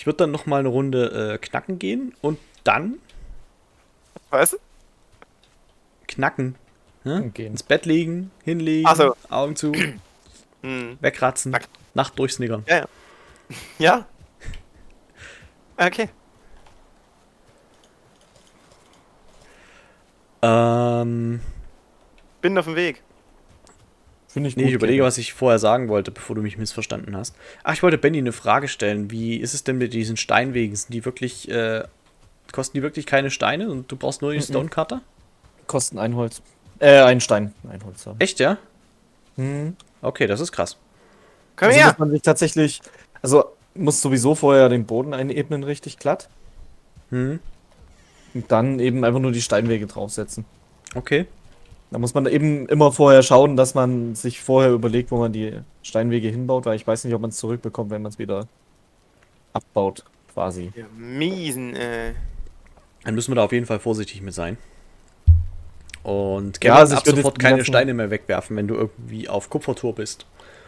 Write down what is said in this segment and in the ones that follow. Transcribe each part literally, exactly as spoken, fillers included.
würde dann noch mal eine Runde äh, knacken gehen und dann Was? knacken. Ne? Und gehen. Ins Bett legen, hinlegen, Ach so. Augen zu, Hm. wegratzen, Knack. Nacht durchsniggern. Ja, ja. Ja? Okay. Ähm, Bin auf dem Weg. Finde ich nee, gut. ich überlege, Kevin. was ich vorher sagen wollte, bevor du mich missverstanden hast. Ach, ich wollte Benny eine Frage stellen. Wie ist es denn mit diesen Steinwegen? Sind die wirklich, äh, kosten die wirklich keine Steine und du brauchst nur die Mhm. Stonecutter? Kosten ein Holz. Äh, ein Stein. Ein Holz. Ja. Echt, ja? Hm. Okay, das ist krass. Komm Also her! muss man sich tatsächlich, also muss sowieso vorher den Boden einebnen richtig glatt Hm, und dann eben einfach nur die Steinwege draufsetzen. okay. Da muss man eben immer vorher schauen, dass man sich vorher überlegt, wo man die Steinwege hinbaut, weil ich weiß nicht, ob man es zurückbekommt, wenn man es wieder abbaut, quasi. Ja, miesen, äh. Dann müssen wir da auf jeden Fall vorsichtig mit sein. Und Ja, Kevin, also ich ab würde sofort jetzt die keine ganzen- Steine mehr wegwerfen, wenn du irgendwie auf Kupfertour bist.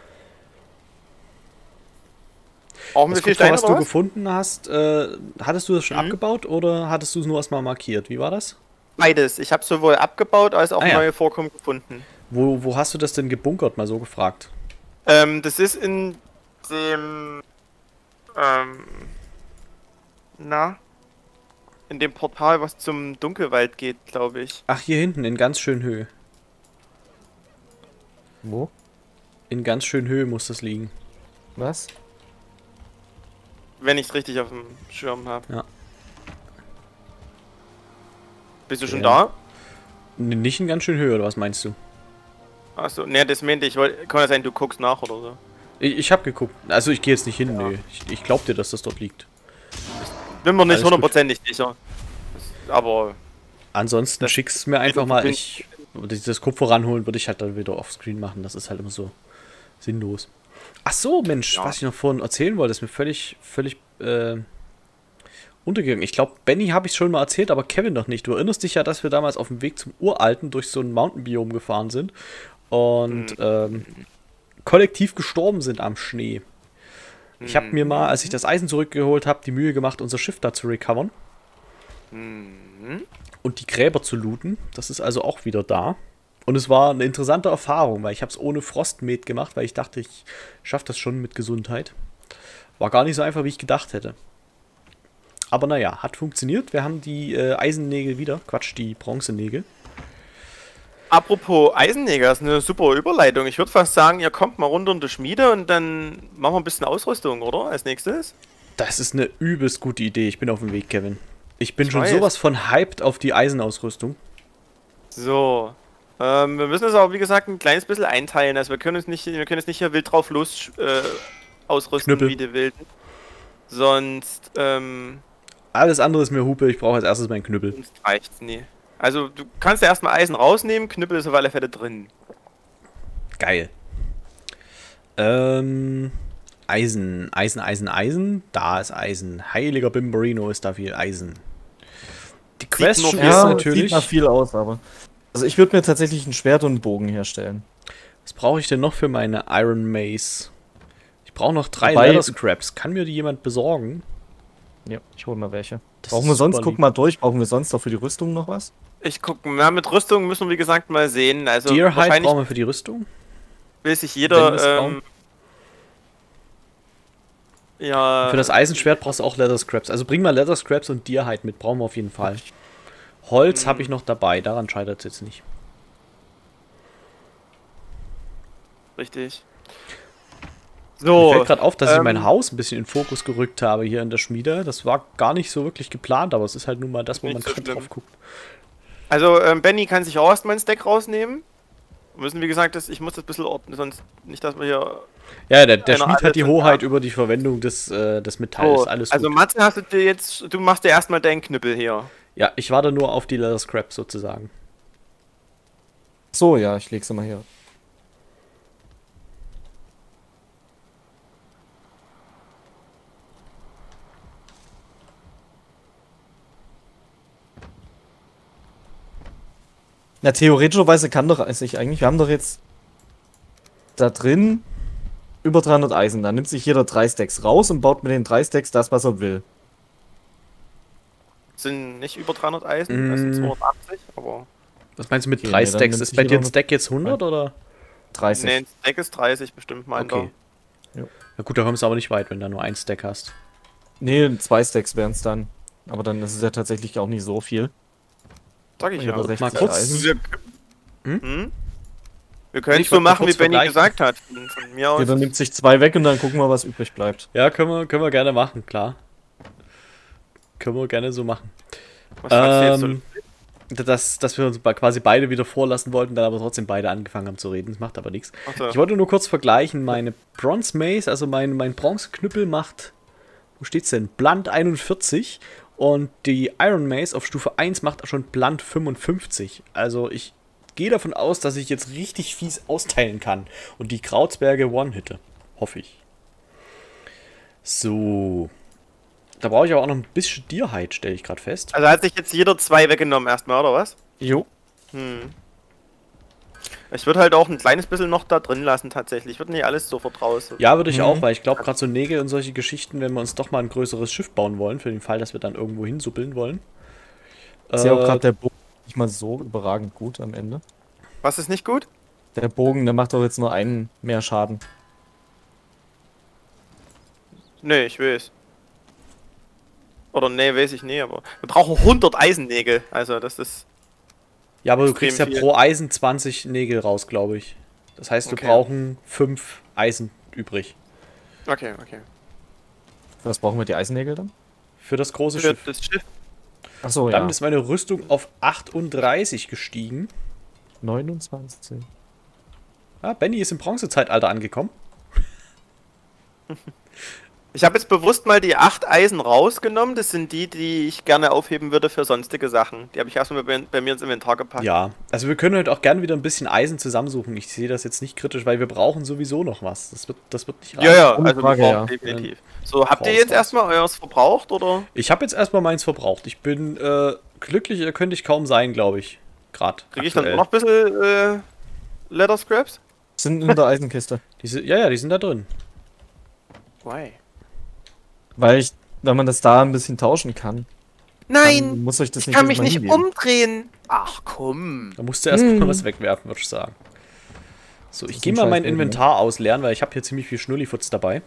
Brauchen wir Das viel Kupfer, Steine was du oder was? gefunden hast, äh, hattest du das schon Mhm. abgebaut oder hattest du es nur erstmal markiert? Wie war das? Beides. Ich habe sowohl abgebaut als auch Ah, ja. neue Vorkommen gefunden. Wo, wo hast du das denn gebunkert, mal so gefragt? Ähm, das ist in dem. Ähm. Na? In dem Portal, was zum Dunkelwald geht, glaube ich. Ach, hier hinten, in ganz schön Höhe. Wo? In ganz schön Höhe muss das liegen. Was? Wenn ich es richtig auf dem Schirm habe. Ja. Bist du schon Ja. da? N- Nicht in ganz schön Höhe, oder was meinst du? Achso, ne, das meinte ich. Wollt, kann ja sein, du guckst nach oder so. Ich, ich habe geguckt. Also ich gehe jetzt nicht hin, nö. Ich, ich glaub dir, dass das dort liegt. Bin mir nicht Alles gut. hundertprozentig sicher. Das- Aber. Ansonsten Das- schickst du mir einfach mal. bin- Ich, das Kupfer ranholen würde ich halt dann wieder offscreen machen. Das ist halt immer so sinnlos. Ach so, Mensch, Ja. was ich noch vorhin erzählen wollte, ist mir völlig, völlig äh, untergegangen. Ich glaube, Benny habe ich schon mal erzählt, aber Kevin noch nicht. Du erinnerst dich ja, dass wir damals auf dem Weg zum Uralten durch so ein Mountain-Biom gefahren sind und ähm, kollektiv gestorben sind am Schnee. Ich habe mir mal, als ich das Eisen zurückgeholt habe, die Mühe gemacht, unser Schiff da zu recovern Mhm. und die Gräber zu looten. Das ist also auch wieder da. Und es war eine interessante Erfahrung, weil ich habe es ohne Frostmet gemacht, weil ich dachte, ich schaffe das schon mit Gesundheit. War gar nicht so einfach, wie ich gedacht hätte. Aber naja, hat funktioniert. Wir haben die äh, Eisennägel wieder. Quatsch, die Bronzenägel. Apropos Eisennäger, ist eine super Überleitung. Ich würde fast sagen, ihr kommt mal runter in die Schmiede und dann machen wir ein bisschen Ausrüstung, oder? Als nächstes. Das ist eine übelst gute Idee. Ich bin auf dem Weg, Kevin. Ich bin Ich schon weiß. sowas von hyped auf die Eisenausrüstung. So. Ähm, wir müssen es aber, wie gesagt, ein kleines bisschen einteilen. Also wir können uns nicht, wir können jetzt nicht hier wild drauf los äh, ausrüsten Knüppel. wie die Wilden. Sonst, ähm, Alles andere ist mir Hupe. Ich brauche als erstes meinen Knüppel. sonst reicht's nie. Also du kannst ja erstmal Eisen rausnehmen, Knüppel ist auf alle Fälle drin. Geil. Ähm, Eisen, Eisen, Eisen, Eisen. Da ist Eisen. Heiliger Bimberino ist da viel Eisen. Die Question noch- ist Ja, natürlich, sieht nach viel aus, aber. Also ich würde mir tatsächlich ein Schwert und einen Bogen herstellen. was brauche ich denn noch für meine Iron Mace? Ich brauche noch drei Wobei- Leather Scraps. Kann mir die jemand besorgen? Ja, ich hole mal welche. Das Brauchen ist wir sonst, super guck lieb. mal durch, brauchen wir sonst auch für die Rüstung noch was? Ich gucke, ja, mit Rüstung müssen wir wie gesagt mal sehen. Also Deer Hide wahrscheinlich brauchen wir für die Rüstung. will sich Wenn wir es jeder, brauchen. ähm, ja, Für das Eisenschwert brauchst du auch Leather Scraps. Also bring mal Leather Scraps und Deer Hide mit. Brauchen wir auf jeden Fall. Holz habe ich noch dabei. Daran scheitert es jetzt nicht. richtig. Mir So, fällt gerade auf, dass ich ähm, mein Haus ein bisschen in Fokus gerückt habe hier in der Schmiede. Das war gar nicht so wirklich geplant, aber es ist halt nun mal das, wo Nicht man so gerade schlimm. drauf guckt. also ähm, Benny kann sich auch erstmal ein Stack rausnehmen. Wir müssen, wie gesagt, das, ich muss das ein bisschen ordnen, sonst nicht, dass wir hier... Ja, der, der Einer Schmied hat die alles Hoheit mit- über die Verwendung des, äh, des Metalls. Oh, Alles also gut. Matze, hast du dir jetzt, du machst dir erstmal deinen Knüppel hier. Ja, ich warte nur auf die Leather Scraps sozusagen. So, ja, ich leg's mal hier. Na, theoretischerweise kann doch, also ich eigentlich, wir haben doch jetzt da drin über dreihundert Eisen. Dann nimmt sich jeder drei Stacks raus und baut mit den drei Stacks das, was er will. Sind nicht über dreihundert Eisen, das sind Mm. zweihundertachtzig, aber... Was meinst du mit Okay, drei nee, dann Stacks? nimmt Ist sich bei dir ein jeder Stack jetzt hundert oder? dreißig. Nee, ein Stack ist dreißig bestimmt, meint Okay. Ja. Na gut, da kommst du aber nicht weit, wenn du nur ein Stack hast. Nee, zwei Stacks wären es dann. Aber dann ist es ja tatsächlich auch nicht so viel. Sag ich ja. Über sechzig Mal kurz- Eisen. Wir, Hm? hm? Wir können Ich es so wollte mal machen, wie kurz Benny vergleichen. gesagt hat. Von, von mir aus. Jeder nimmt sich zwei weg und dann gucken wir, was übrig bleibt. Ja, können wir, können wir gerne machen, klar. Können wir gerne so machen. Was sagst du jetzt Ähm, dass, dass wir uns bei- quasi beide wieder vorlassen wollten, dann aber trotzdem beide angefangen haben zu reden. Das macht aber nichts. so? Achso. Ich wollte nur kurz vergleichen. Meine Bronze Mace, also mein, mein Bronzeknüppel macht, wo steht's denn? Blunt einundvierzig. Und die Iron Mace auf Stufe eins macht schon Blunt fünfundfünfzig. Also ich gehe davon aus, dass ich jetzt richtig fies austeilen kann. Und die Krautsberge One-Hitte. Hoffe ich. So. Da brauche ich aber auch noch ein bisschen Dierheit, stelle ich gerade fest. Also hat sich jetzt jeder zwei weggenommen erstmal, oder was? Jo. Hm. Ich würde halt auch ein kleines bisschen noch da drin lassen tatsächlich. Ich würde nicht alles sofort raus. Ja, würde ich Mhm. auch, weil ich glaube, gerade so Nägel und solche Geschichten, wenn wir uns doch mal ein größeres Schiff bauen wollen, für den Fall, dass wir dann irgendwo hinsuppeln wollen. Ist ja auch Äh, gerade der Bogen nicht mal so überragend gut am Ende. Was ist nicht gut? Der Bogen, der macht doch jetzt nur einen mehr Schaden. Nee, ich weiß. Oder nee, weiß ich nicht, aber wir brauchen hundert Eisennägel. Also das ist... ja, aber du extrem kriegst ja viel. pro Eisen zwanzig Nägel raus, glaube ich. Das heißt, wir Okay. brauchen fünf Eisen übrig. Okay, okay. Was brauchen wir die Eisennägel dann? Für das große Für Schiff. das Schiff. Achso, Dann ja. ist meine Rüstung auf achtunddreißig gestiegen. neunundzwanzig. Ah, Benny ist im Bronzezeitalter angekommen. Ich habe jetzt bewusst mal die acht Eisen rausgenommen. Das sind die, die ich gerne aufheben würde für sonstige Sachen. Die habe ich erstmal bei, bei mir ins Inventar gepackt. Ja, also wir können heute auch gerne wieder ein bisschen Eisen zusammensuchen. Ich sehe das jetzt nicht kritisch, weil wir brauchen sowieso noch was. Das wird, das wird nicht Ja, ja, Ohne also Frage, wir ja. brauchen definitiv. So, habt ihr Brauchst jetzt was. erstmal eures verbraucht, oder? Ich habe jetzt erstmal meins verbraucht. Ich bin äh, glücklicher könnte ich kaum sein, glaube ich. Gerade. Kriege ich dann noch ein bisschen äh, Leather Scraps? Sind in der Eisenkiste. Diese, ja, ja, die sind da drin. Why? Weil ich, wenn man das da ein bisschen tauschen kann, dann Nein! muss euch das Ich nicht kann jedes mich Mal nicht hingeben. umdrehen! Ach komm! Da musst du erstmal Hm. was wegwerfen, würde ich sagen. So, ich ist gehe ein mal mein Scheiß, Inventar ausleeren, weil ich habe hier ziemlich viel Schnurlifutz dabei.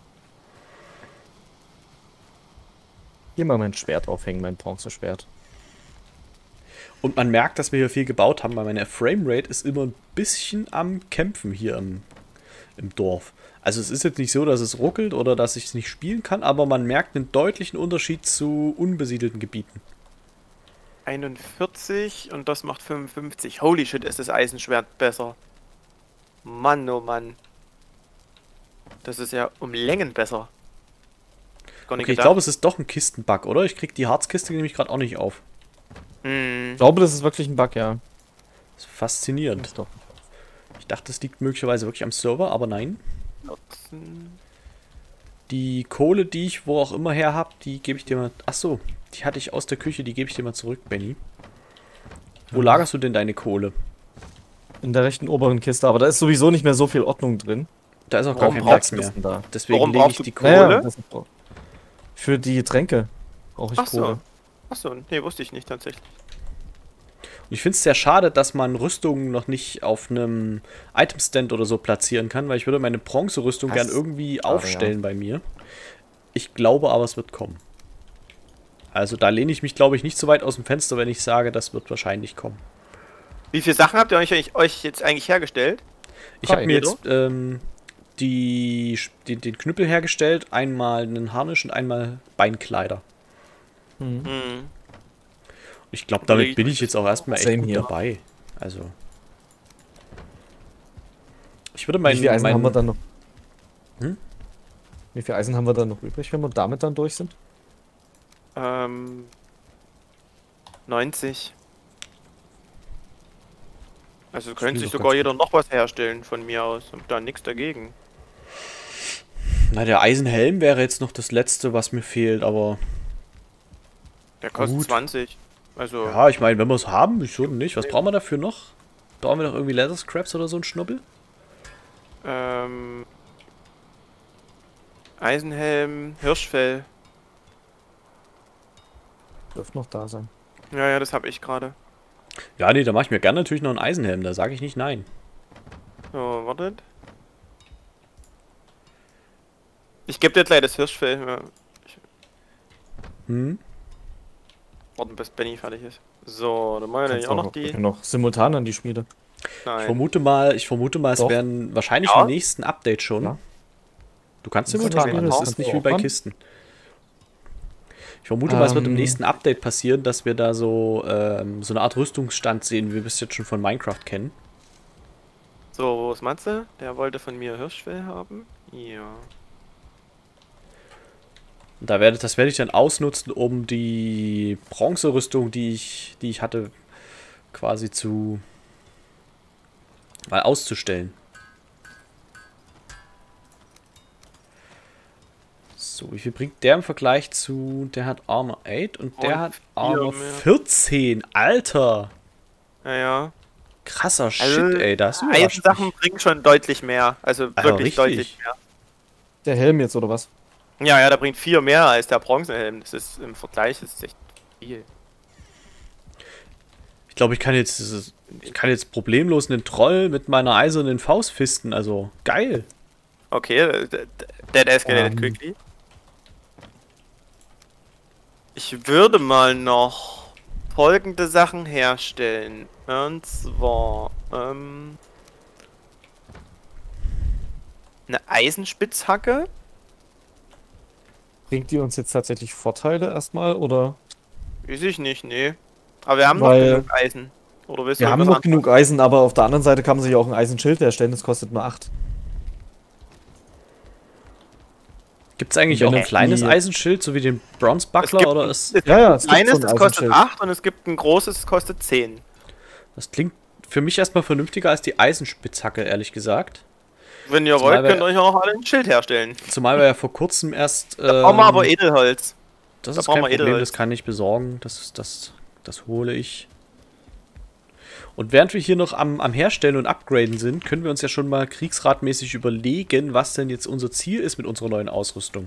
Hier mal mein Schwert aufhängen, mein Bronzeschwert. Und man merkt, dass wir hier viel gebaut haben, weil meine Framerate ist immer ein bisschen am Kämpfen hier im, im Dorf. Also es ist jetzt nicht so, dass es ruckelt oder dass ich es nicht spielen kann, aber man merkt einen deutlichen Unterschied zu unbesiedelten Gebieten. einundvierzig und das macht fünfundfünfzig. Holy shit, ist das Eisenschwert besser. Mann, oh Mann. Das ist ja um Längen besser. Gar nicht Okay, ich gedacht. glaube, es ist doch ein Kistenbug, oder? Ich krieg die Harzkiste nämlich gerade auch nicht auf. Hm. Ich glaube, das ist wirklich ein Bug, ja. Das ist faszinierend. Ist doch. Ich dachte, es liegt möglicherweise wirklich am Server, aber nein. Die Kohle, die ich wo auch immer her habe, die gebe ich dir mal... Achso, die hatte ich aus der Küche, die gebe ich dir mal zurück, Benny. Wo lagerst du denn deine Kohle? In der rechten oberen Kiste, aber da ist sowieso nicht mehr so viel Ordnung drin. Da ist auch gar Warum kein brauchst Platz mehr. Da. Deswegen Warum lege ich brauchst du die Kohle? Kohle. Ja, das ist doch- Für die Tränke brauche ich Ach so. Kohle. Achso, nee, wusste ich nicht tatsächlich. Und ich finde es sehr schade, dass man Rüstungen noch nicht auf einem Itemstand oder so platzieren kann, weil ich würde meine Bronze-Rüstung Das gern ist irgendwie schade, aufstellen bei mir. Ich glaube aber, es wird kommen. Also da lehne ich mich, glaube ich, nicht so weit aus dem Fenster, wenn ich sage, das wird wahrscheinlich kommen. Wie viele Sachen habt ihr euch, euch jetzt eigentlich hergestellt? Ich habe Drei, mir oder? jetzt ähm, die, die, den Knüppel hergestellt, einmal einen Harnisch und einmal Beinkleider. Mhm. Hm. Ich glaube, damit Nee, bin ich jetzt auch erstmal echt Same gut hier. dabei. Also. Ich würde Wie meinen. viel Eisen mein, haben wir dann noch? Hm? Wie viel Eisen haben wir dann noch übrig, wenn wir damit dann durch sind? Ähm. neunzig. Also könnte klingt sich doch sogar ganz jeder noch was herstellen von mir aus. Und da nichts dagegen. Na, der Eisenhelm wäre jetzt noch das letzte, was mir fehlt, aber. Der kostet Gut. zwanzig. Also. Ja, ich meine, wenn wir es haben, wieso denn nicht? Was brauchen wir dafür noch? Brauchen wir noch irgendwie Leather Scraps oder so ein Schnubbel? Ähm. Eisenhelm, Hirschfell. Dürfte noch da sein. Ja, ja, das habe ich gerade. Ja, nee, da mache ich mir gerne natürlich noch einen Eisenhelm, da sage ich nicht nein. So, wartet. Ich gebe dir gleich das Hirschfell. Ja. Hm? Warten, bis Benny fertig ist. So, dann machen wir Kannst nämlich auch noch die. noch simultan an die Schmiede. Ich Nein. vermute mal, ich vermute mal, es Doch. werden wahrscheinlich Ja. im nächsten Update schon. Ja. Du kannst Das simultan ist machen, das auch ist so. nicht wie bei Wann? Kisten. Ich vermute mal, es wird im Ähm. nächsten Update passieren, dass wir da so, ähm, so eine Art Rüstungsstand sehen, wie wir es jetzt schon von Minecraft kennen. So, wo ist Matze? Der wollte von mir Hirschfell haben. Ja. Und da werde, das werde ich dann ausnutzen, um die Bronzerüstung, die ich, die ich hatte, quasi zu mal auszustellen. So, wie viel bringt der im Vergleich zu, der hat Armor acht und der Und hat vier Armor mehr. vierzehn. Alter! Naja. Krasser Shit, Also, ey, das überrascht Eisensachen mich. bringen schon deutlich mehr. Also Aber wirklich richtig. deutlich mehr. Der Helm jetzt, oder was? Ja, ja, der bringt vier mehr als der Bronzehelm. Das ist im Vergleich, das ist echt viel. Ich glaube, ich kann jetzt dieses- ich kann jetzt problemlos einen Troll mit meiner eisernen Faust fisten, also geil. Okay, der, der escalated Ähm. quickly. Ich würde mal noch folgende Sachen herstellen. Und zwar, ähm, eine Eisenspitzhacke. Bringt die uns jetzt tatsächlich Vorteile erstmal, oder? Weiß ich nicht, nee. Aber wir haben Weil- noch genug Eisen. Oder willst Wir du haben irgendwas noch genug Eisen, aber auf der anderen Seite kann man sich auch ein Eisenschild erstellen, das kostet nur acht. Gibt es eigentlich Wenn auch ein jetzt kleines die- Eisensschild, so wie den Bronze Buckler, gibt oder ein- ist, Es Ja, ja, gibt es ein gibt so kleines, ein das kostet Eisenschild. acht und es gibt ein großes, das kostet zehn. das klingt für mich erstmal vernünftiger als die Eisenspitzhacke, ehrlich gesagt. Wenn ihr Zumal wollt, wir- könnt ihr euch auch alle ein Schild herstellen. Zumal wir ja vor kurzem erst. Da brauchen wir ähm, aber Edelholz. Das da ist brauchen kein wir Problem, Edelholz. das kann ich besorgen. Das, das, das hole ich. Und während wir hier noch am, am Herstellen und Upgraden sind, können wir uns ja schon mal kriegsratmäßig überlegen, was denn jetzt unser Ziel ist mit unserer neuen Ausrüstung.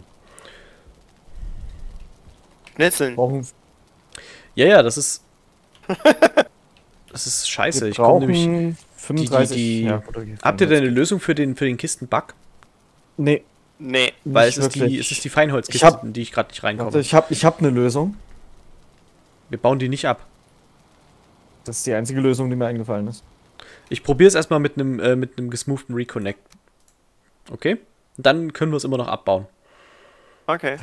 Schnitzeln. Brauchen, Ja, ja, das ist. Das ist scheiße. wir Ich komme nämlich. brauchen fünfunddreißig. die- ja, oder Habt ihr denn eine Lösung für den, für den Kistenbug? Nee, Nee. Weil es nicht ist, die, wirklich. es ist die Feinholzkiste, Ich hab- in die ich gerade nicht reinkomme. Warte, ich habe ich hab eine Lösung. Wir bauen die nicht ab. Das ist die einzige Lösung, die mir eingefallen ist. Ich probiere es erstmal mit einem äh, mit einem gesmoothen Reconnect. Okay? Und dann können wir es immer noch abbauen. Okay.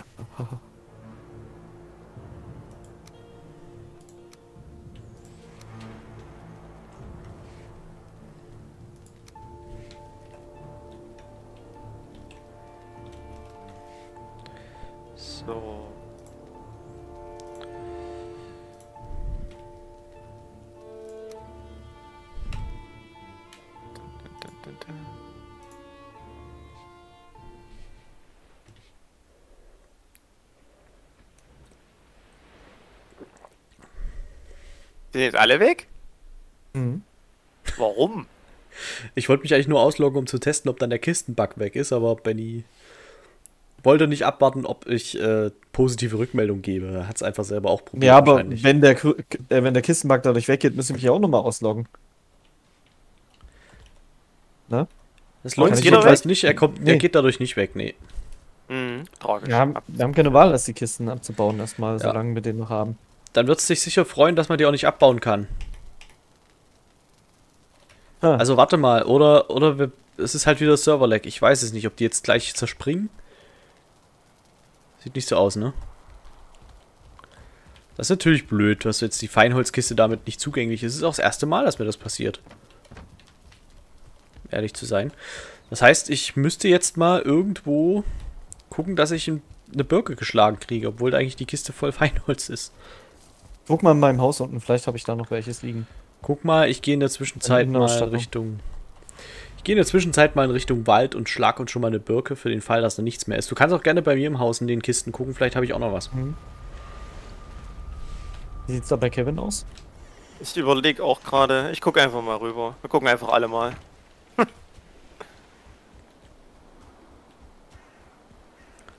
So. Dun, dun, dun, dun. Sind jetzt alle weg? Mhm. Warum? Ich wollte mich eigentlich nur ausloggen, um zu testen, ob dann der Kistenbug weg ist, aber Benny wollte nicht abwarten, ob ich äh, positive Rückmeldung gebe. Er hat es einfach selber auch probiert. Ja, aber wahrscheinlich. wenn der, Kr- äh, wenn der Kistenbug dadurch weggeht, müssen wir mich ja auch nochmal ausloggen. Ne? Das lohnt Kann sich ich jedenfalls weg? nicht. Er, kommt, er Nee. geht dadurch nicht weg, nee. Mhm, tragisch. Wir haben, wir haben keine Wahl, als die Kisten abzubauen, erstmal, Ja. solange wir den noch haben. Dann wird es sich sicher freuen, dass man die auch nicht abbauen kann. Ha. Also warte mal, oder, oder wir, es ist halt wieder Server-Lag. Ich weiß es nicht, ob die jetzt gleich zerspringen. Sieht nicht so aus, ne? Das ist natürlich blöd, dass jetzt die Feinholzkiste damit nicht zugänglich ist. Es ist auch das erste Mal, dass mir das passiert. Ehrlich zu sein. Das heißt, ich müsste jetzt mal irgendwo gucken, dass ich ein- eine Birke geschlagen kriege, obwohl eigentlich die Kiste voll Feinholz ist. Guck mal in meinem Haus unten, vielleicht habe ich da noch welches liegen. Guck mal, ich gehe in der Zwischenzeit In mal der Innenstadt noch. Richtung. Ich gehe in der Zwischenzeit mal in Richtung Wald und schlag uns schon mal eine Birke für den Fall, dass da nichts mehr ist. Du kannst auch gerne bei mir im Haus in den Kisten gucken, vielleicht habe ich auch noch was. Wie sieht's da bei Kevin aus? Ich überlege auch gerade. Ich gucke einfach mal rüber. Wir gucken einfach alle mal.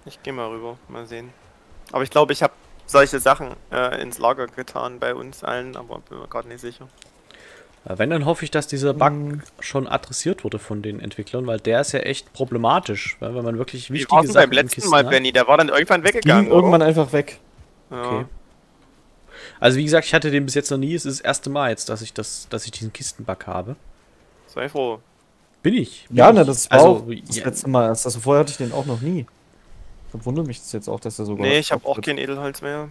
Ich gehe mal rüber, mal sehen. Aber ich glaube, ich habe solche Sachen äh, ins Lager getan bei uns allen, aber bin mir gerade nicht sicher. Ja, wenn, dann hoffe ich, dass dieser Bug Hm. schon adressiert wurde von den Entwicklern, weil der ist ja echt problematisch, weil wenn man wirklich Wie wichtige war's denn Sachen beim in letzten Kisten Mal, hat. Benny? Der war dann irgendwann weggegangen. Ging irgendwann einfach weg. oder? Okay. Ja. Also wie gesagt, ich hatte den bis jetzt noch nie. Es ist das erste Mal jetzt, dass ich das, dass ich diesen Kistenbug habe. Sei froh. Bin ich. Bin Ja, ich. ne, das war also, auch das ja, letzte Mal erst. Also vorher hatte ich den auch noch nie. Da wundert mich das jetzt auch, dass er sogar. Nee, ich habe auch kein Edelholz mehr.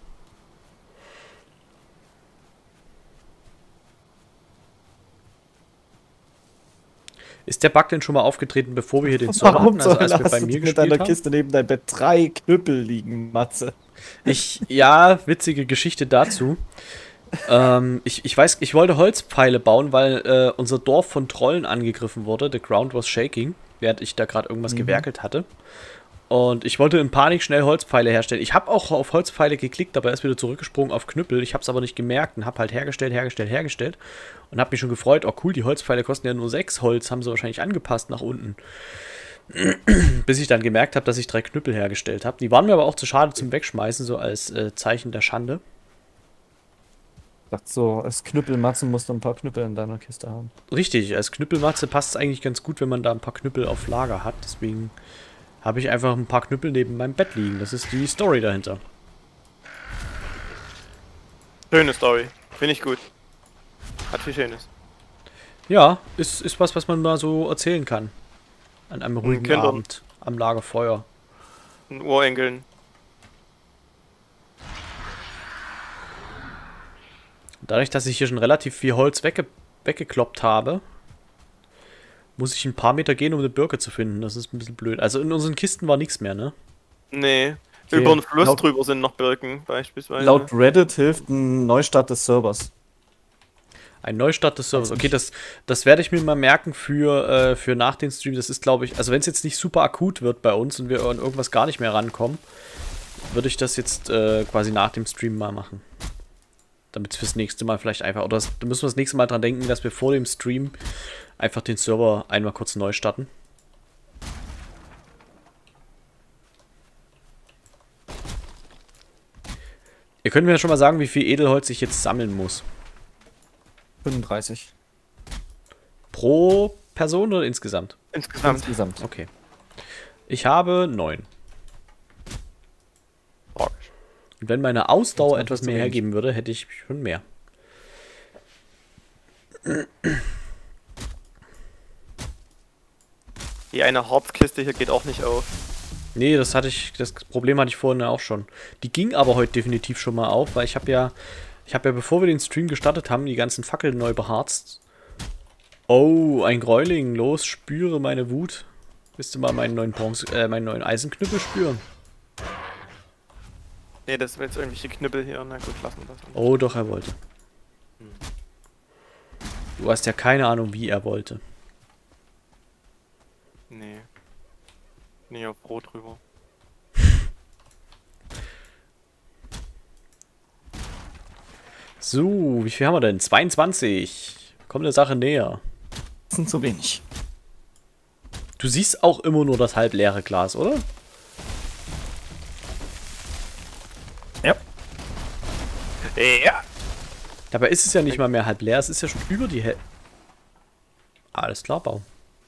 ist der Bug denn schon mal aufgetreten, bevor wir hier den Server Warum hatten, also soll als wir hast bei du mir mit gespielt deiner haben? Kiste neben deinem Bett drei Knüppel liegen, Matze? Ich, ja, witzige Geschichte dazu. ähm, ich, ich weiß, ich wollte Holzpfeile bauen, weil äh, unser Dorf von Trollen angegriffen wurde. The ground was shaking, während ich da gerade irgendwas Mhm. gewerkelt hatte. Und ich wollte in Panik schnell Holzpfeile herstellen. Ich habe auch auf Holzpfeile geklickt, aber er ist wieder zurückgesprungen auf Knüppel. Ich habe es aber nicht gemerkt und habe halt hergestellt, hergestellt, hergestellt. Und habe mich schon gefreut, oh cool, die Holzpfeile kosten ja nur sechs Holz, haben sie wahrscheinlich angepasst nach unten. Bis ich dann gemerkt habe, dass ich drei Knüppel hergestellt habe. Die waren mir aber auch zu schade zum Wegschmeißen, so als äh, Zeichen der Schande. Ich dachte so, als Knüppelmatze musst du ein paar Knüppel in deiner Kiste haben. Richtig, als Knüppelmatze passt es eigentlich ganz gut, wenn man da ein paar Knüppel auf Lager hat. Deswegen habe ich einfach ein paar Knüppel neben meinem Bett liegen. Das ist die Story dahinter. Schöne Story. Finde ich gut. Hat viel Schönes. Ja, ist, ist was, was man da so erzählen kann. An einem ruhigen Kindern. Abend am Lagerfeuer. Ein Urenkeln. Dadurch, dass ich hier schon relativ viel Holz wegge weggekloppt habe, muss ich ein paar Meter gehen, um eine Birke zu finden. Das ist ein bisschen blöd. Also in unseren Kisten war nichts mehr, ne? Nee. Okay. Über den Fluss Laut- drüber sind noch Birken, beispielsweise. Laut Reddit hilft ein Neustart des Servers. Ein Neustart des Servers. Okay, das, das werde ich mir mal merken für, äh, für nach dem Stream. Das ist, glaube ich, also wenn es jetzt nicht super akut wird bei uns und wir an irgendwas gar nicht mehr rankommen, würde ich das jetzt äh, quasi nach dem Stream mal machen. Damit es fürs nächste Mal vielleicht einfach, oder das, da müssen wir das nächste Mal dran denken, dass wir vor dem Stream einfach den Server einmal kurz neu starten. Ihr könnt mir ja schon mal sagen, wie viel Edelholz ich jetzt sammeln muss. fünfunddreißig. Pro Person oder insgesamt? Insgesamt. Insgesamt. Okay. Ich habe neun. Tragisch. Und wenn meine Ausdauer Das ist etwas zu mehr wenig. hergeben würde, hätte ich schon mehr. Die eine Harzkiste hier geht auch nicht auf. Nee, das hatte ich, das Problem hatte ich vorhin auch schon. Die ging aber heute definitiv schon mal auf, weil ich habe ja, ich habe ja, bevor wir den Stream gestartet haben, die ganzen Fackeln neu beharzt. Oh, ein Gräuling, los, spüre meine Wut. Willst du mal meinen neuen Bronze, äh, meinen neuen Eisenknüppel spüren? Nee, das sind jetzt irgendwelche Knüppel hier. Na gut, lassen wir das. Oh, doch, er wollte. Du hast ja keine Ahnung, wie er wollte. Nee. Nee, auf Brot drüber. So, wie viel haben wir denn? zweiundzwanzig. Kommt der Sache näher. Das sind zu wenig. Du siehst auch immer nur das halb leere Glas, oder? Ja. Ja. Dabei ist es ja nicht mal mehr halb leer, es ist ja schon über die Hälfte. Alles klar, Baum.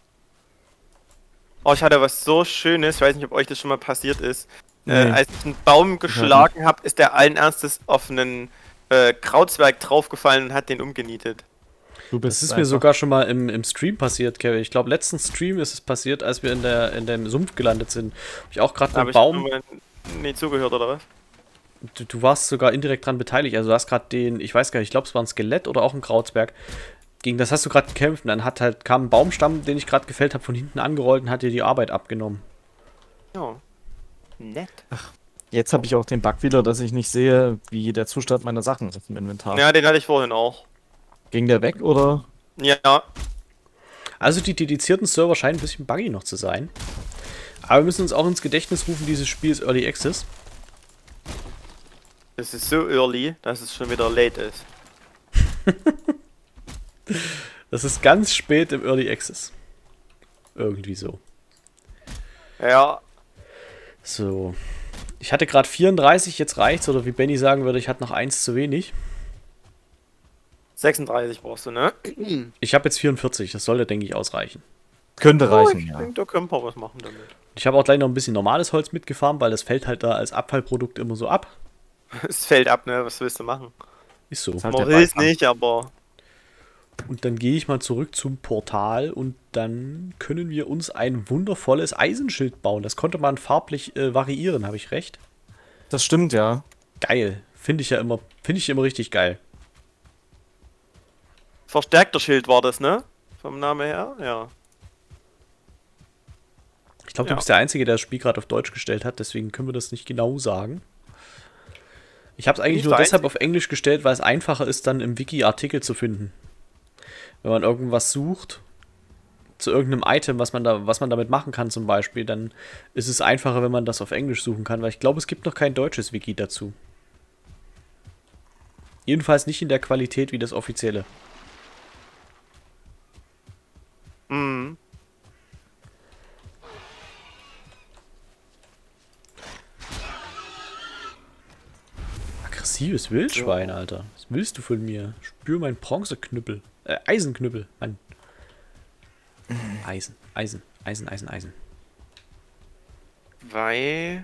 Oh, ich hatte was so Schönes. Ich weiß nicht, ob euch das schon mal passiert ist. Äh, Nee. als ich einen Baum geschlagen habe, ist der allen Ernstes auf einen äh, Krautzwerg draufgefallen und hat den umgenietet. Du Das ist mir sogar schon mal im, im Stream passiert, Kevin. Ich glaube, letzten Stream ist es passiert, als wir in, der, in dem Sumpf gelandet sind. Hab ich auch gerade Habe einen ich Baum. nur nicht zugehört, oder was? Du, du warst sogar indirekt dran beteiligt. Also du hast gerade den, ich weiß gar nicht, ich glaube, es war ein Skelett oder auch ein Krautsberg. Gegen das hast du gerade gekämpft und dann hat halt, kam ein Baumstamm, den ich gerade gefällt habe, von hinten angerollt und hat dir die Arbeit abgenommen. Ja. Nett. Jetzt habe ich auch den Bug wieder, dass ich nicht sehe, wie der Zustand meiner Sachen ist im Inventar. Ja, den hatte ich vorhin auch. Ging der weg oder? Ja. Also die dedizierten Server scheinen ein bisschen buggy noch zu sein. Aber wir müssen uns auch ins Gedächtnis rufen, dieses Spiel ist Early Access. Das ist so early, dass es schon wieder late ist. Das ist ganz spät im Early Access. Irgendwie so. Ja. So. Ich hatte gerade vierunddreißig, jetzt reicht's. Oder wie Benny sagen würde, ich hatte noch eins zu wenig. sechsunddreißig brauchst du, ne? Ich habe jetzt vierundvierzig, das sollte, denke ich, ausreichen. Könnte Oh, reichen, ich ja. denke, da können wir was machen damit. Ich habe auch gleich noch ein bisschen normales Holz mitgefahren, weil das fällt halt da als Abfallprodukt immer so ab. Es fällt ab, ne? Was willst du machen? Ist so. Das hat Man der will es Beifang. nicht, aber Und dann gehe ich mal zurück zum Portal und dann können wir uns ein wundervolles Eisenschild bauen. Das konnte man farblich äh, variieren, habe ich recht? Das stimmt, ja. Geil. Finde ich ja immer, finde ich immer richtig geil. verstärkter Schild war das, ne? Vom Namen her, ja. Ich glaube, Ja. du bist der Einzige, der das Spiel gerade auf Deutsch gestellt hat, deswegen können wir das nicht genau sagen. Ich habe es eigentlich Nicht nur der deshalb auf Englisch gestellt, weil es einfacher ist, dann im Wiki Artikel zu finden. Wenn man irgendwas sucht, zu irgendeinem Item, was man, da, was man damit machen kann zum Beispiel, dann ist es einfacher, wenn man das auf Englisch suchen kann, weil ich glaube, es gibt noch kein deutsches Wiki dazu. Jedenfalls nicht in der Qualität wie das offizielle. Mhm. Aggressives Wildschwein, Alter. Was willst du von mir? Spür meinen Bronzeknüppel. Äh, Eisenknüppel. Mann. Eisen, Eisen, Eisen, Eisen, Eisen. Weil.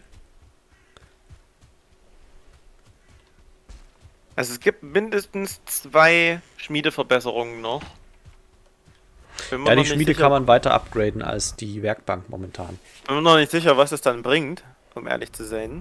Also es gibt mindestens zwei Schmiedeverbesserungen noch. Bin mir Ja, noch die nicht Schmiede sicher, kann man weiter upgraden als die Werkbank momentan. Bin mir noch nicht sicher, was es dann bringt, um ehrlich zu sein.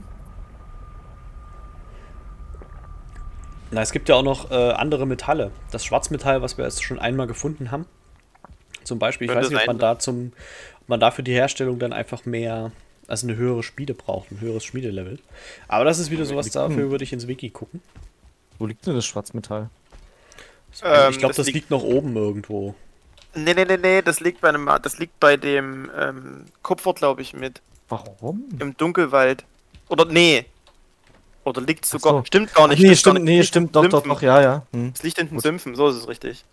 Na, es gibt ja auch noch äh, andere Metalle. Das Schwarzmetall, was wir jetzt schon einmal gefunden haben. Zum Beispiel, ich Könnte weiß nicht, ob man sein. da zum, ob man da für die Herstellung dann einfach mehr, also eine höhere Schmiede braucht, ein höheres Schmiedelevel. Aber das ist wieder sowas, dafür würde ich ins Wiki gucken. Wo liegt denn das Schwarzmetall? Ähm, ich glaube, das das, liegt- liegt noch oben irgendwo. Nee, nee, nee, nee, das liegt bei einem, das liegt bei dem ähm, Kupfer, glaube ich, mit. Warum? Im Dunkelwald. Oder nee. Oder liegt sogar. so. Stimmt gar Ach, nicht. nee, gar stimmt, nicht. nee, Liegt stimmt, in doch, den doch, Sümpfen. doch, ja, ja. Hm. Es liegt in den Gut. Sümpfen, so ist es richtig.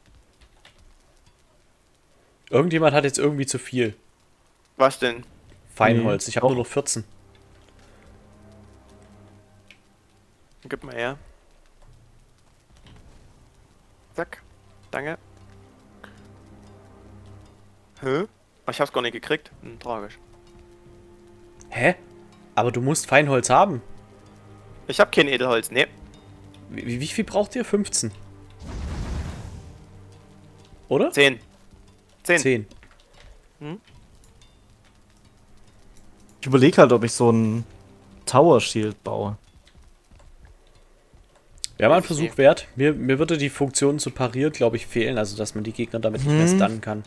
Irgendjemand hat jetzt irgendwie zu viel Was denn? Feinholz. Nee, Ich habe nur doch. noch vierzehn. Gib mal her. Zack. Danke. Hä? Oh, ich hab's gar nicht gekriegt. Hm, tragisch. Hä? Aber du musst Feinholz haben. Ich hab kein Edelholz, ne. Wie, wie viel braucht ihr? fünfzehn. Oder? zehn. zehn. zehn. Ich überlege halt, ob ich so ein Tower Shield baue. Wäre mal ein Okay. Versuch wert. Mir, mir würde die Funktion zu parieren, glaube ich, fehlen. Also, dass man die Gegner damit nicht mehr Mhm. stunnen kann.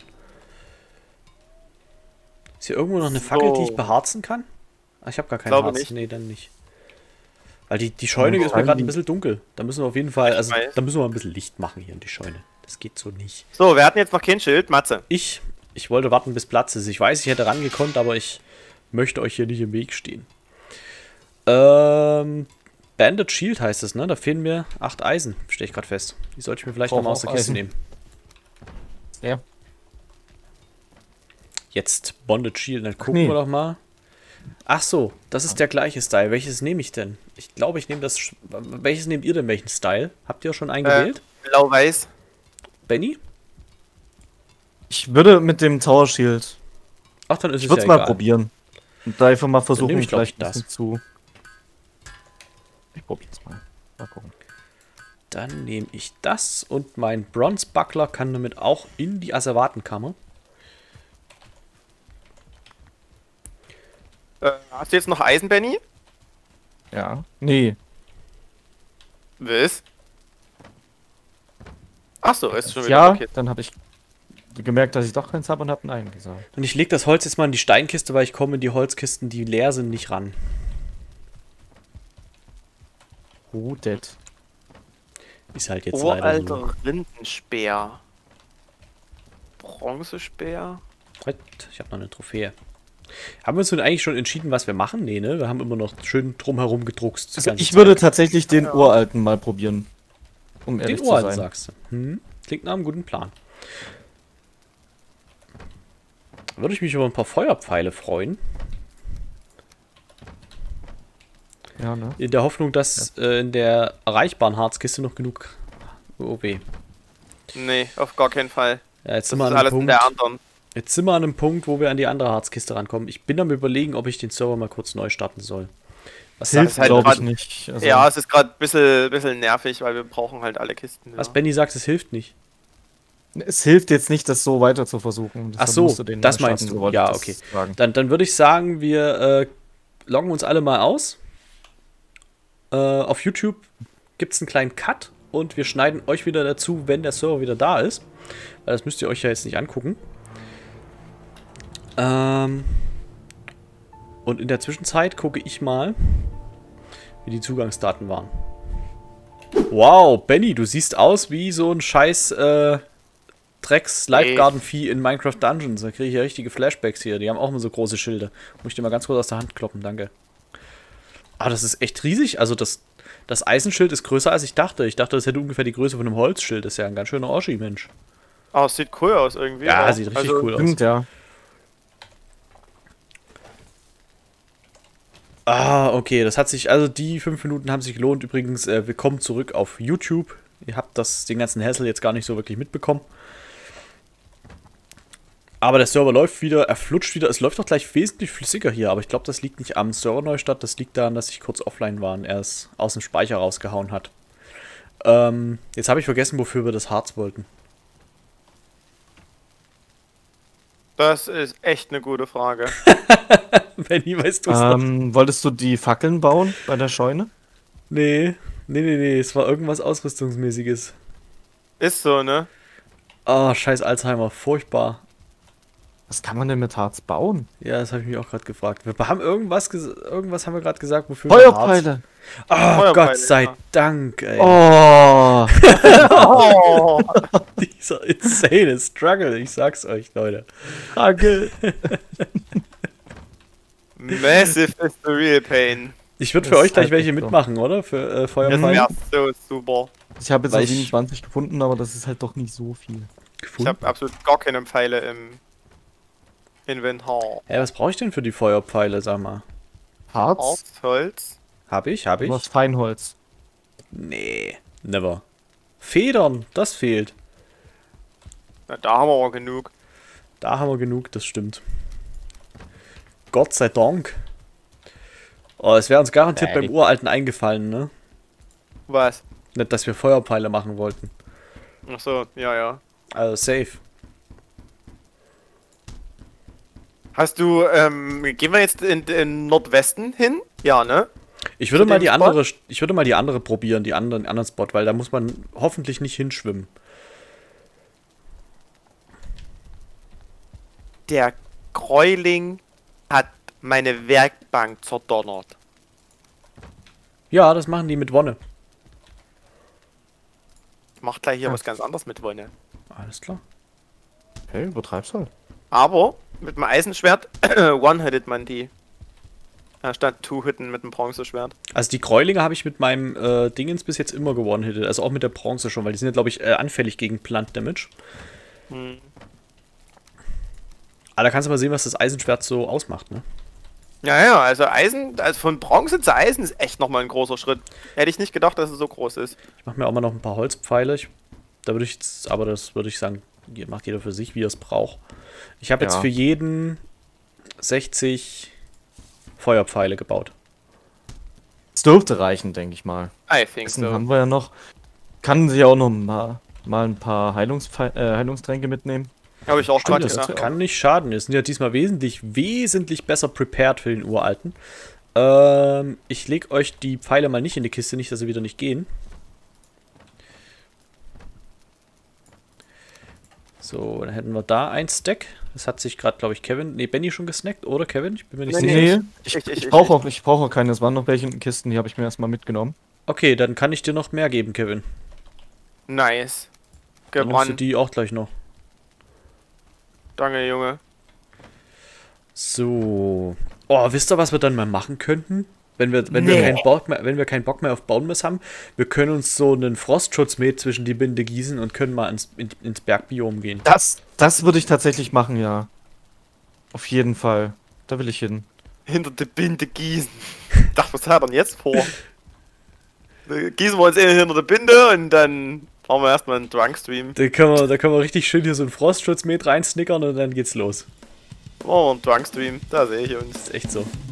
Ist hier irgendwo noch eine Fackel, die ich So. beharzen kann? Ah, ich habe gar kein Glaube Harz. nicht. Nee, dann nicht. Weil die, die Scheune ist mir gerade ein bisschen dunkel. Da müssen wir auf jeden Fall, also weiß. da müssen wir ein bisschen Licht machen hier in die Scheune. Das geht so nicht. So, wir hatten jetzt noch kein Schild. Matze. Ich, ich wollte warten, bis Platz ist. Ich weiß, ich hätte rangekonnt, aber ich möchte euch hier nicht im Weg stehen. Ähm, Banded Shield heißt es, ne? Da fehlen mir acht Eisen, stelle ich gerade fest. Die sollte ich mir vielleicht Brauch nochmal aus der auch Kiste Eisen. nehmen. Ja. Jetzt Bonded Shield, dann gucken nee. wir doch mal. Ach so, das ist der gleiche Style. Welches nehme ich denn? Ich glaube, ich nehme das. Sch- Welches nehmt ihr denn? Welchen Style? Habt ihr schon einen Äh, gewählt? Blau-Weiß. Benny? Ich würde mit dem Tower Shield. Ach, dann ist Ich es würde ja es mal egal. probieren. Und da einfach mal versuchen, nehme ich, glaub vielleicht ich, ein bisschen das. zu. Ich probiere es mal. Mal gucken. Dann nehme ich das und mein Bronze Buckler kann damit auch in die Asservatenkammer. Äh, hast du jetzt noch Eisen, Benny? Ja. Nee. Was? Ach so, ist schon wieder Ja, okay. dann habe ich gemerkt, dass ich doch keins habe und habe Nein gesagt. Und ich lege das Holz jetzt mal in die Steinkiste, weil ich komme in die Holzkisten, die leer sind, nicht ran. Rudet. Ist halt jetzt leider so. Uralter Rindenspeer. Bronzespeer? Halt, ich habe noch eine Trophäe. Haben wir uns denn eigentlich schon entschieden, was wir machen? Nee, ne? Wir haben immer noch schön drumherum gedruckst. die Also ganze ich Zeit. würde tatsächlich den uralten mal probieren. Um ehrlich Den zu Ohren, sein. sagst du. Hm? Klingt nach einem guten Plan. Würde ich mich über ein paar Feuerpfeile freuen. Ja, ne? In der Hoffnung, dass ja. äh, in der erreichbaren Harzkiste noch genug... Oh weh. Nee, auf gar keinen Fall. Ja, jetzt das sind wir ist an einem alles Punkt, in der anderen. Jetzt sind wir an einem Punkt, wo wir an die andere Harzkiste rankommen. Ich bin am Überlegen, ob ich den Server mal kurz neu starten soll. Was hilft, halt glaube ich, nicht. Also ja, es ist gerade ein bisschen, bisschen nervig, weil wir brauchen halt alle Kisten. Was ja. Benny sagt, es hilft nicht. Es hilft jetzt nicht, das so weiter zu versuchen. Ach so, das meinst du. Ja, okay. Dann, dann würde ich sagen, wir äh, loggen uns alle mal aus. Äh, auf YouTube gibt es einen kleinen Cut und wir schneiden euch wieder dazu, wenn der Server wieder da ist. Weil das müsst ihr euch ja jetzt nicht angucken. Ähm, und in der Zwischenzeit gucke ich mal, wie die Zugangsdaten waren. Wow, Benny, du siehst aus wie so ein scheiß äh, Drecks Lifegarden-Vieh in Minecraft Dungeons. Da kriege ich ja richtige Flashbacks hier. Die haben auch immer so große Schilde. Muss ich dir mal ganz kurz aus der Hand kloppen, danke. Ah, das ist echt riesig. Also das, das Eisenschild ist größer, als ich dachte. Ich dachte, das hätte ungefähr die Größe von einem Holzschild. Das ist ja ein ganz schöner Oschi, Mensch. Oh, es sieht cool aus irgendwie. Ja, sieht richtig also, cool aus. Stimmt, ja. Ah, okay, das hat sich, also die fünf Minuten haben sich gelohnt. Übrigens, äh, willkommen zurück auf YouTube. Ihr habt das, den ganzen Hassel jetzt gar nicht so wirklich mitbekommen. Aber der Server läuft wieder, er flutscht wieder. Es läuft doch gleich wesentlich flüssiger hier, aber ich glaube, das liegt nicht am Server-Neustart. Das liegt daran, dass ich kurz offline war und er es aus dem Speicher rausgehauen hat. Ähm, jetzt habe ich vergessen, wofür wir das Harz wollten. Das ist echt eine gute Frage. Benni, weißt du es ähm, wolltest du die Fackeln bauen bei der Scheune? Nee, nee, nee, nee, es war irgendwas Ausrüstungsmäßiges. Ist so, ne? Ah, oh, scheiß Alzheimer, furchtbar. Was kann man denn mit Harz bauen? Ja, das habe ich mich auch gerade gefragt. Wir haben irgendwas, irgendwas haben wir gerade gesagt, wofür Feuerpfeile! Ah, oh, Gott sei ja. Dank, ey. Oh! oh. Dieser insane Struggle, ich sag's euch, Leute. Struggle. Massive is the real pain. Ich würde für euch gleich welche mitmachen, oder? Für äh, Feuerpfeile. Ja, so super. Ich habe jetzt auch siebenundzwanzig gefunden, aber das ist halt doch nicht so viel. Gefunden? Ich habe absolut gar keine Pfeile im Inventar. Ja, was brauche ich denn für die Feuerpfeile, sag mal? Harz? Harz, Holz. Hab ich, hab ich. Was Feinholz. Nee, never. Federn, das fehlt. Na, da haben wir aber genug. Da haben wir genug, das stimmt. Gott sei Dank. Oh, es wäre uns garantiert beim Uralten eingefallen, ne? Was? Nicht, dass wir Feuerpfeile machen wollten. Ach so, ja, ja. Also safe. Hast du, ähm, gehen wir jetzt in den Nordwesten hin? Ja, ne? Ich würde Zu mal dem die Spot? andere, ich würde mal die andere probieren, die anderen, den anderen Spot, weil da muss man hoffentlich nicht hinschwimmen. Der Gräuling hat meine Werkbank zerdonnert. Ja, das machen die mit Wonne. Ich mach gleich hier ja. was ganz anderes mit Wonne. Alles klar. Okay, übertreib's halt. Aber mit dem Eisenschwert one-hitted man die. Anstatt two-hitten mit dem Bronzeschwert. Also die Gräulinge habe ich mit meinem äh, Dingens bis jetzt immer gewonnen-hitted. Also auch mit der Bronze schon, weil die sind ja, glaube ich, äh, anfällig gegen Plant-Damage. Hm. Aber da kannst du mal sehen, was das Eisenschwert so ausmacht, ne? Ja, ja, also Eisen, also von Bronze zu Eisen ist echt nochmal ein großer Schritt. Hätte ich nicht gedacht, dass es so groß ist. Ich mache mir auch mal noch ein paar Holzpfeile. Ich, da würde ich jetzt, aber das würde ich sagen, macht jeder für sich, wie er es braucht. Ich habe jetzt Ja. für jeden sechzig Feuerpfeile gebaut. Es dürfte reichen, denke ich mal. I think Essen so. haben wir ja noch. Kann sich auch noch mal, mal ein paar Heilungspfe äh, Heilungstränke mitnehmen. Habe ich auch Stimmt, gerade das gedacht. kann nicht schaden. Wir sind ja diesmal wesentlich, wesentlich besser prepared für den Uralten. Ähm, ich lege euch die Pfeile mal nicht in die Kiste, nicht, dass sie wieder nicht gehen. So, dann hätten wir da ein Stack. Das hat sich gerade, glaube ich, Kevin, nee, Benny schon gesnackt, oder Kevin? Ich bin mir nicht Nee, sicher. Nee, ich, ich- ich, ich- brauche auch, ich brauch auch keine. Es waren noch welche in den Kisten, die habe ich mir erstmal mitgenommen. Okay, dann kann ich dir noch mehr geben, Kevin. Nice. Dann nimmst du Gebrannt. die auch gleich noch. Danke, Junge. So. Oh, wisst ihr, was wir dann mal machen könnten? Wenn wir, wenn wir Nee. keinen Bock mehr, wenn wir keinen Bock mehr auf Baumriss haben, wir können uns so einen Frostschutzmet zwischen die Binde gießen und können mal ins, in, ins Bergbiom gehen. Das, das würde ich tatsächlich machen, ja. Auf jeden Fall. Da will ich hin. hinter der Binde gießen. Ich dachte, was hat er denn jetzt vor? Gießen wir uns eh hinter der Binde und dann fahren wir erstmal einen Drunkstream. Da können, wir, da können wir richtig schön hier so einen Frostschutz mit reinsnickern und dann geht's los. Oh, ein Drunkstream, da sehe ich uns. Das ist echt so.